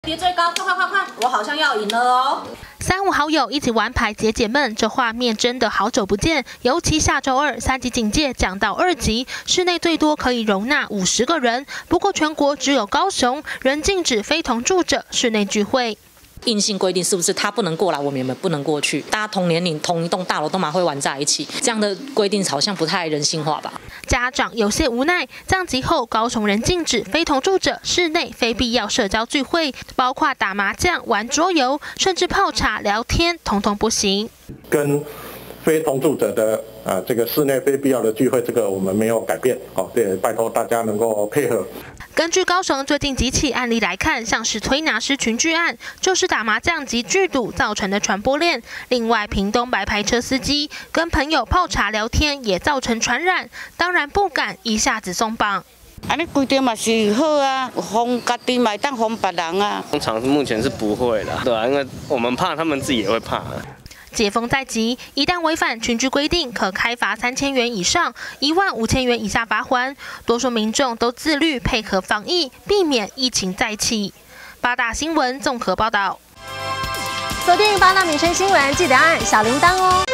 别追高，快！我好像要赢了哦。 3、5好友一起玩牌解解闷，这画面真的好久不见。尤其下周2，3级警戒降到2级，室内最多可以容纳50个人。不过全国只有高雄仍禁止非同住者室内聚会。 硬性规定是不是他不能过来，我们也不能过去？大家同年龄、同一栋大楼都蛮会玩在一起，这样的规定好像不太人性化吧？ 家长有些无奈，降级后高雄仍禁止非同住者室内非必要社交聚会，包括打麻将、玩桌游，甚至泡茶、聊天，统统不行。 跟非同住者的这个室内非必要的聚会，这个我们没有改变。好，也拜托大家能够配合。 根据高雄最近几起案例来看，像是推拿师群聚案，就是打麻将及聚赌造成的传播链。另外，屏东白牌车司机跟朋友泡茶聊天，也造成传染。当然不敢一下子松绑。 安尼规定嘛是好啊，防家己嘛当防别人啊。 通常目前是不会的，对啊，因为我们怕，他们自己也会怕。 解封在即，一旦违反群聚规定，可开罚3000元以上15000元以下罚锾。多数民众都自律配合防疫，避免疫情再起。8大新闻综合报道。 锁定8大民生新闻，记得按小铃铛哦。